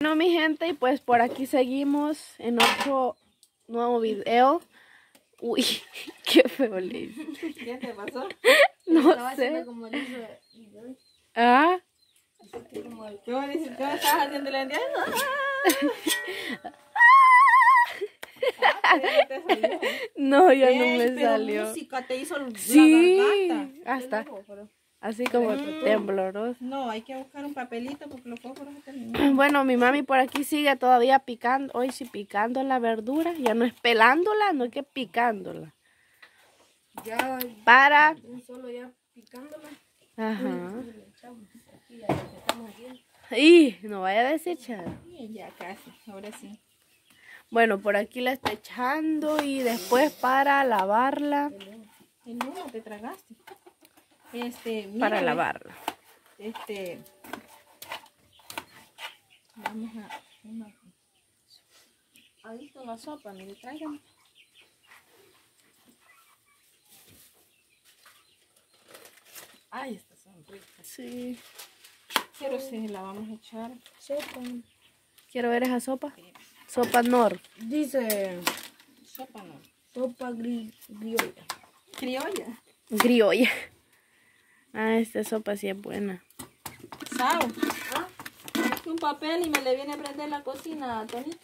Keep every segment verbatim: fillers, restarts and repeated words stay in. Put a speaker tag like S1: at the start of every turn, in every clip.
S1: Bueno, mi gente, y pues por aquí seguimos en otro nuevo video. Uy, qué feo le hice.
S2: ¿Qué te pasó?
S1: No sé.
S3: Como le hizo...
S1: Ah.
S2: ¿Cómo estás haciendo la indiana? Ah, pero te salió.
S1: No, ya no
S2: Ey,
S1: me
S2: pero
S1: salió.
S2: música te hizo
S1: Sí,
S2: la garganta.
S1: hasta así como
S2: Mm.
S1: tembloroso.
S2: No, hay que buscar un papelito porque los fósforos se terminaron.
S1: Bueno, mi mami por aquí sigue todavía picando, hoy sí picando la verdura, ya no es pelándola, no es que picándola.
S3: Ya,
S1: Para,
S3: solo ya picándola.
S1: ajá.
S3: Y ya estamos aquí.
S1: Y no vaya a desechar.
S2: Sí, ya casi, ahora sí.
S1: Bueno, por aquí la está echando y después para lavarla,
S2: El humo te tragaste. Este, mira,
S1: para
S2: ve,
S1: lavarla.
S2: Este, vamos a, una, ahí está la sopa, mire, tráigame. Ay, estas son ricas.
S1: Sí.
S2: Pero si la vamos a echar.
S3: Sopa.
S1: Quiero ver esa sopa. Sopa Nor.
S3: Dice
S2: Sopa no.
S3: sopa gri criolla.
S2: Criolla.
S1: Criolla. Ah, esta sopa sí es buena.
S2: Sao. ¿Ah? Un papel y me le viene a prender la cocina, Tonito.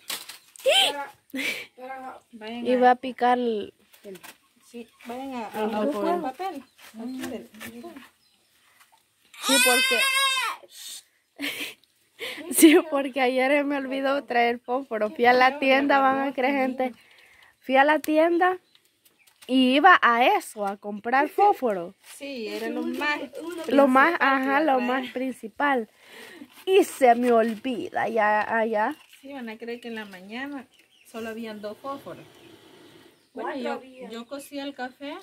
S2: Vayan
S1: Y va a picar el...
S2: sí, vayan a, a,
S1: El
S2: a buscar el
S1: papel.
S2: papel. Aquí del-
S1: Sí, porque... Sí, porque ayer me olvidó traer fósforo. Fui a la tienda, van a creer gente. Fui a la tienda y iba a eso, a comprar fósforo.
S2: Sí, era lo más.
S1: Lo más, ajá, lo más principal. Y se me olvida ya allá.
S2: Sí, van a creer que en la mañana solo habían dos fósforos. Bueno, yo, yo cocí el café.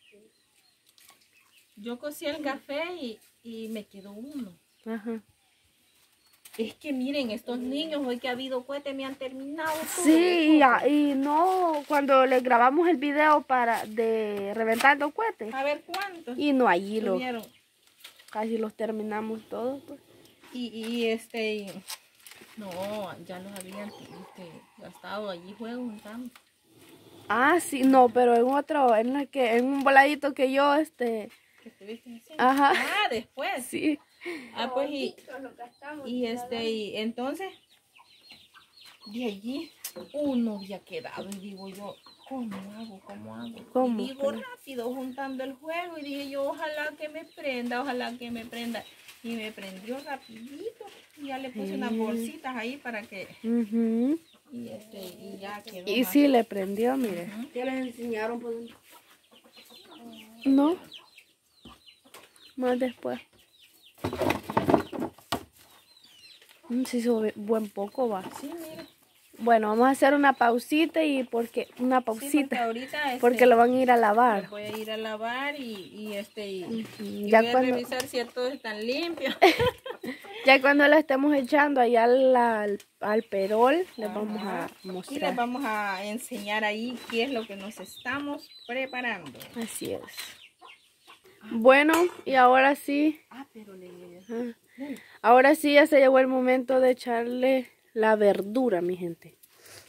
S2: Yo cocí el café y, y me quedó uno.
S1: Ajá.
S2: Es que miren, estos niños hoy que ha habido cohete me han terminado todo.
S1: Sí, y, a- y no, cuando le grabamos el video para de reventando cohetes.
S2: A ver cuántos
S1: Y no, allí lo,
S2: tuvieron.
S1: casi los terminamos todos. Pues.
S2: Y, y este, y- no, ya los habían este, gastado allí juegos juntando.
S1: Ah, sí, no, pero en otro, en la que, en un voladito que yo, este,
S2: ¿Qué estuviste haciendo?
S1: ajá,
S2: Ah, después.
S1: sí.
S2: Ah, pues y, y este, y entonces, de allí, uno había quedado y digo yo, ¿cómo hago? ¿Cómo hago?
S1: ¿Cómo?
S2: Y digo rápido juntando el juego y dije yo, ojalá que me prenda, ojalá que me prenda. Y me prendió rapidito y ya le puse unas bolsitas ahí para que,
S1: Ujú.
S2: y este, y ya quedó.
S1: Y
S2: más.
S1: sí le prendió, mire.
S3: ¿Qué les enseñaron por dentro?
S1: No. Más después. Mm, sí, sube buen poco va.
S2: Sí, mire.
S1: Bueno, vamos a hacer una pausita y porque, una
S2: Sí, porque
S1: pausita,
S2: ahorita este,
S1: porque lo van a ir a
S2: lo
S1: lavar.
S2: voy a ir a lavar y, y este, y, y
S1: Ya
S2: voy a
S1: cuando,
S2: revisar si todos están limpios.
S1: ya cuando lo estemos echando allá al, al, al perol, les vamos a
S2: Y les
S1: mostrar.
S2: vamos a enseñar ahí qué es lo que nos estamos preparando.
S1: Así es. Bueno, y ahora sí,
S2: Ah, pero le...
S1: ajá, ahora sí ya se llegó el momento de echarle la verdura, mi gente.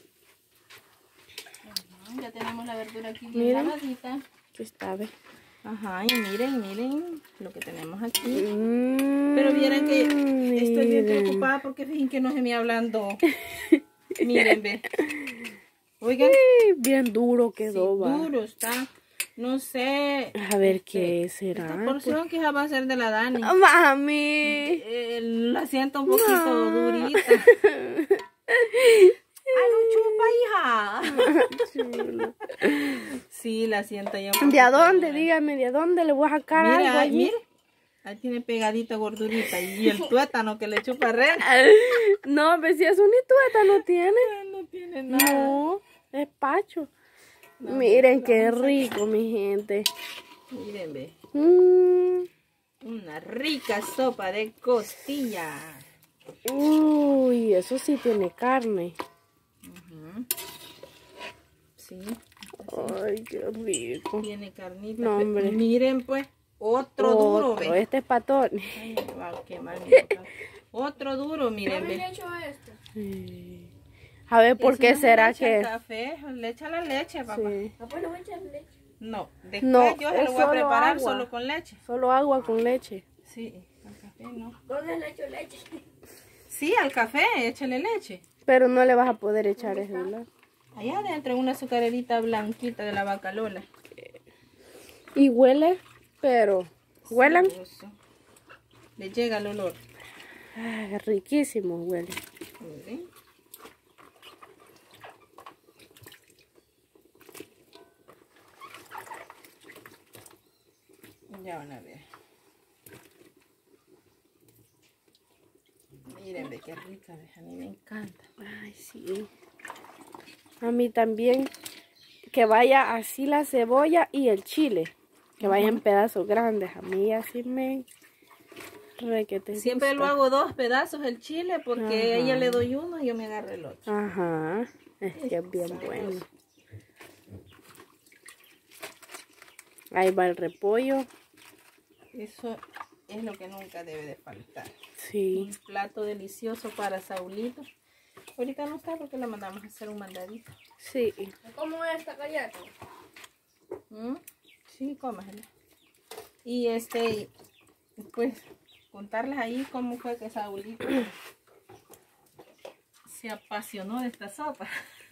S2: Ya tenemos la verdura aquí bien
S1: Miren.
S2: lavadita.
S1: Aquí está, ve.
S2: Ajá, y miren, miren lo que tenemos aquí.
S1: Mm,
S2: Pero vieran que estoy bien
S1: miren.
S2: preocupada porque fíjense que no se me hablando. Miren, ve. Oigan,
S1: Ay, bien duro
S2: sí,
S1: quedó, va.
S2: duro está. No sé.
S1: A ver
S2: este,
S1: qué será.
S2: Esta porción que va a ser de la Dani.
S1: pues. Mami.
S2: Eh, la siento un poquito
S1: No.
S2: durita. ¡Ay, no chupa, hija!
S1: Chulo.
S2: Sí, la siento ya. un
S1: ¿De
S2: poquito
S1: a dónde?
S2: dura.
S1: Dígame, ¿de a dónde le voy a sacar
S2: Mira,
S1: algo allí?
S2: mira. Ahí tiene pegadita gordurita. Y el tuétano que le chupa ren.
S1: No, pues si es un tueta no tiene.
S2: No tiene nada.
S1: No, es pacho.
S2: No,
S1: Miren
S2: no,
S1: qué
S2: vamos a-
S1: rico, mi gente.
S2: Miren, ve.
S1: Mm,
S2: Una rica sopa de costilla.
S1: uy, eso sí tiene carne.
S2: Ujú. Sí,
S1: Ay, qué rico.
S2: tiene carnita.
S1: No,
S2: Pe-
S1: hombre.
S2: Miren, pues, otro, duro,
S1: Otro,
S2: ve.
S1: este es patón.
S2: Ay, me va a quemar mi boca. Otro duro, miren, ve.
S3: hecho esto?
S1: Sí. A ver, ¿por
S2: Y si
S1: qué
S2: no
S1: será
S2: le echa el
S1: que...?
S2: café, le echa la leche, papá.
S1: Sí.
S3: Ah, pues le voy a echar leche.
S2: No, después
S1: No,
S2: yo se
S1: es
S2: lo voy a
S1: solo
S2: preparar
S1: agua.
S2: solo con leche.
S1: Solo agua con leche.
S2: Sí, al café no.
S3: ¿Dónde le echo leche?
S2: Sí, al café, échale leche.
S1: Pero no le vas a poder echar eso, ¿verdad?
S2: Allá adentro una azucarerita blanquita de la vaca Lola.
S1: Y huele, pero... ¿Huelan?
S2: Sabroso. Le llega el olor.
S1: Ah, riquísimo huele.
S2: ¿Sí? Ya van a ver. Miren de qué rica, a mí me encanta.
S1: Ay, sí. A mí también. Que vaya así la cebolla y el chile. Que vaya en pedazos grandes. A mí así me... requete
S2: Siempre
S1: gusta.
S2: lo hago dos pedazos el chile porque
S1: Ajá.
S2: a ella le doy uno y yo me agarro el otro.
S1: Ajá. Es que es bien bueno. Ahí va el repollo.
S2: Eso es lo que nunca debe de faltar.
S1: Sí.
S2: Un plato delicioso para Saulito. Ahorita no está porque le mandamos a hacer un mandadito.
S1: Sí.
S3: ¿Cómo es esta galleta?
S2: ¿Mm? Sí, cómasela. Y este, pues, contarles ahí cómo fue que Saulito se apasionó de esta sopa.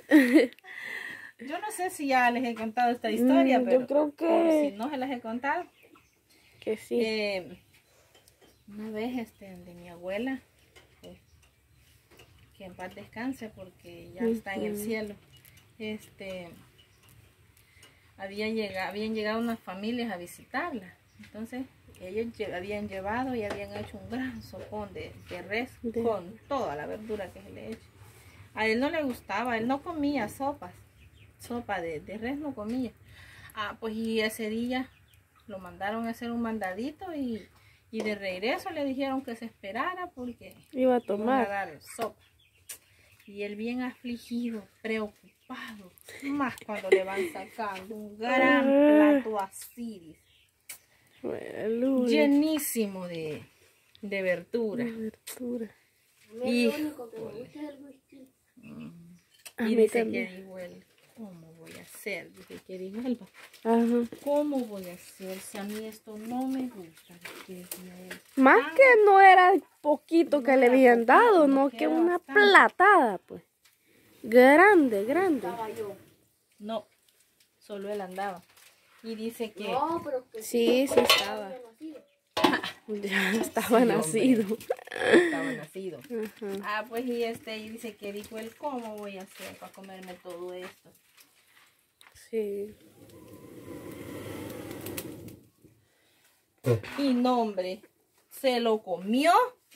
S2: Yo no sé si ya les he contado esta historia,
S1: Mm,
S2: pero
S1: yo creo que-
S2: por si no se las he contado.
S1: Que sí.
S2: Eh, una vez este, de mi abuela, eh, que en paz descanse porque ya está en el
S1: Ujú.
S2: cielo, este, había llegado, habían llegado unas familias a visitarla. Entonces ellos lle- habían llevado y habían hecho un gran sopón de, de res
S1: De-
S2: con toda la verdura que se le echa. A él no le gustaba, él no comía sopas, sopa de, de res no comía. Ah, pues y ese día lo mandaron a hacer un mandadito y, y de regreso le dijeron que se esperara porque
S1: Iba a
S2: iban a
S1: tomar.
S2: dar sopa. Y él bien afligido, preocupado, más cuando le van sacando un gran plato así, dice,
S1: Aleluya.
S2: llenísimo de, de verdura.
S1: Verdura.
S2: Y,
S3: Lo único que me gusta es el whisky.
S1: A
S2: y
S1: mí
S2: dice
S1: también.
S2: que dijo él, ¿cómo voy a hacer? Dice que dijo él,
S1: Ajá.
S2: ¿cómo voy a hacer si a mí esto no me gusta? Dice, decía él.
S1: Más
S2: Ah,
S1: que no era poquito que
S2: no
S1: le
S2: era
S1: habían
S2: poquito,
S1: dado,
S2: no
S1: no
S2: que
S1: que
S2: era
S1: una
S2: bastante.
S1: platada, pues. Grande, grande.
S3: Estaba yo.
S2: No, solo él andaba. Y dice que...
S3: No, pero que
S1: Sí, sí estaba.
S3: había nacido.
S1: Ya estaba
S2: Sí, hombre.
S1: nacido.
S2: estaba nacido.
S1: Ajá.
S2: Ah, pues y este, y dice que dijo él, ¿cómo voy a hacer para comerme todo esto?
S1: Sí.
S2: Y no, hombre, se lo comió.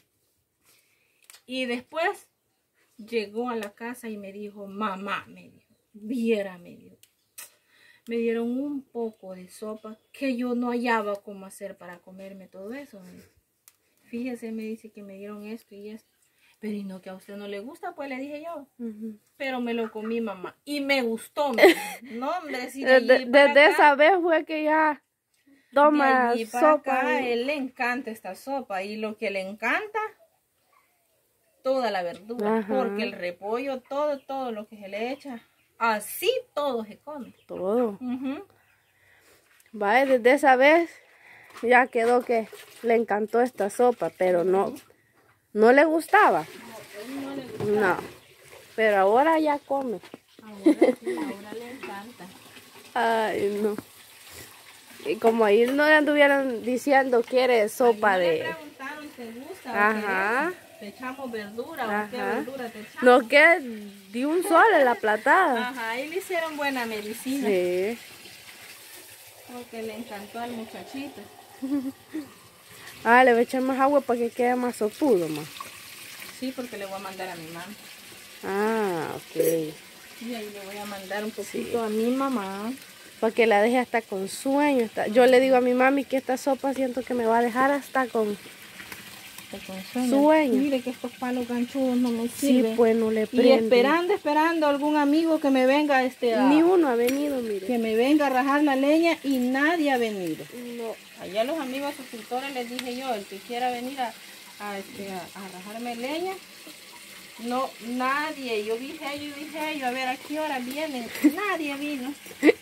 S2: Y después llegó a la casa y me dijo, mamá, me dijo, viera, me dijo. Me dieron un poco de sopa que yo no hallaba cómo hacer para comerme todo eso. Me dijo. Fíjese, me dice que me dieron esto y esto. Pero y no que a usted no le gusta, pues le dije yo.
S1: Ujú.
S2: Pero me lo comí, mamá. Y me gustó, me dijo. No, hombre, si de allí
S1: Desde,
S2: para
S1: desde
S2: acá-
S1: esa vez fue que ya toma
S2: de allí para
S1: sopa.
S2: acá,
S1: y-
S2: él le encanta esta sopa. Y lo que le encanta, toda la verdura.
S1: Ajá.
S2: Porque el repollo, todo, todo lo que se le echa, así todo se come.
S1: Todo.
S2: Ujú.
S1: Vaya, desde esa vez ya quedó que le encantó esta sopa, pero no, no le gustaba.
S2: No le gusta.
S1: No. Pero ahora ya come.
S2: Ahora sí, ahora le encanta.
S1: Ay, no. Y como ahí no le anduvieron diciendo quiere sopa
S2: Ahí no le
S1: de...
S2: preguntaron, ¿te gusta?
S1: Ajá.
S2: ¿O querés? ¿Te echamos verdura o qué
S1: Ajá.
S2: verdura te echamos?
S1: No que de un solo en la platada.
S2: Ajá, ahí le hicieron buena medicina.
S1: Sí.
S2: Porque le encantó al muchachito.
S1: Ah, le voy a echar más agua para que quede más sopudo, más.
S2: Sí, porque le voy a mandar a mi mamá.
S1: Ah, ok.
S2: Y ahí le voy a mandar un poquito a mi mamá.
S1: Para que la deje hasta con sueño. Hasta... Yo le digo a mi mami que esta sopa siento que me va a dejar hasta con...
S2: Te consume.
S1: Sueño.
S2: Mire que estos palos ganchudos no me
S1: Sí,
S2: sirven.
S1: pues no le
S2: Y
S1: prende.
S2: esperando, esperando algún amigo que me venga este a,
S1: Ni uno ha venido, mire.
S2: que me venga a rajar la leña y nadie ha venido.
S1: No.
S2: Allá los amigos suscriptores les dije yo, el que quiera venir a, a, este, a, a rajarme leña, No, nadie. Yo dije, yo dije, yo a ver a qué hora vienen. Nadie vino.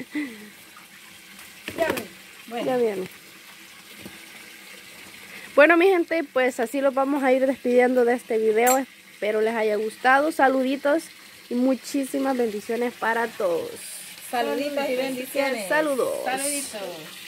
S2: Ya ven. Bueno.
S1: Ya viene. Bueno, mi gente, pues así los vamos a ir despidiendo de este video. Espero les haya gustado. Saluditos y muchísimas bendiciones para todos.
S2: Saluditos y bendiciones.
S1: Saludos.
S2: Saluditos.